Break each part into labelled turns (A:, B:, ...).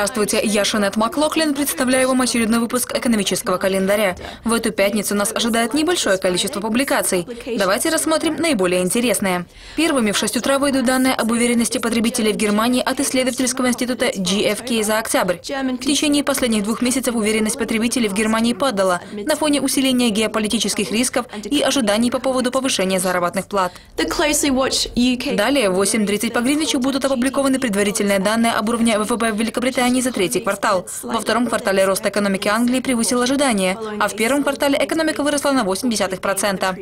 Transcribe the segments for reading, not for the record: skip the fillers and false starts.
A: Здравствуйте, я Шанет Маклоклин, представляю вам очередной выпуск экономического календаря. В эту пятницу нас ожидает небольшое количество публикаций. Давайте рассмотрим наиболее интересные. Первыми в 6 утра выйдут данные об уверенности потребителей в Германии от исследовательского института GfK за октябрь. В течение последних 2 месяцев уверенность потребителей в Германии падала на фоне усиления геополитических рисков и ожиданий по поводу повышения заработных плат. Далее в 8:30 по Гринвичу будут опубликованы предварительные данные об уровне ВВП в Великобритании за 3-й квартал. Во 2-м квартале рост экономики Англии превысил ожидания, а в 1-м квартале экономика выросла на 0,8%.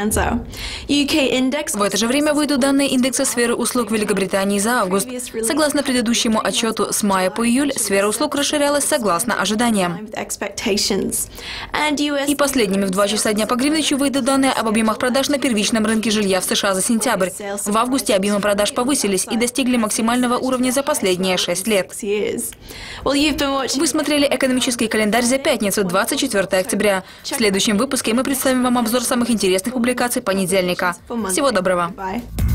A: В это же время выйдут данные индекса сферы услуг Великобритании за август. Согласно предыдущему отчету, с мая по июль сфера услуг расширялась согласно ожиданиям. И последними в 2 часа дня по Гринвичу выйдут данные об объемах продаж на первичном рынке жилья в США за сентябрь. В августе объемы продаж повысились и достигли максимального уровня за последние 6 лет. Вы смотрели экономический календарь за пятницу, 24 октября. В следующем выпуске мы представим вам обзор самых интересных публикаций понедельника. Всего доброго!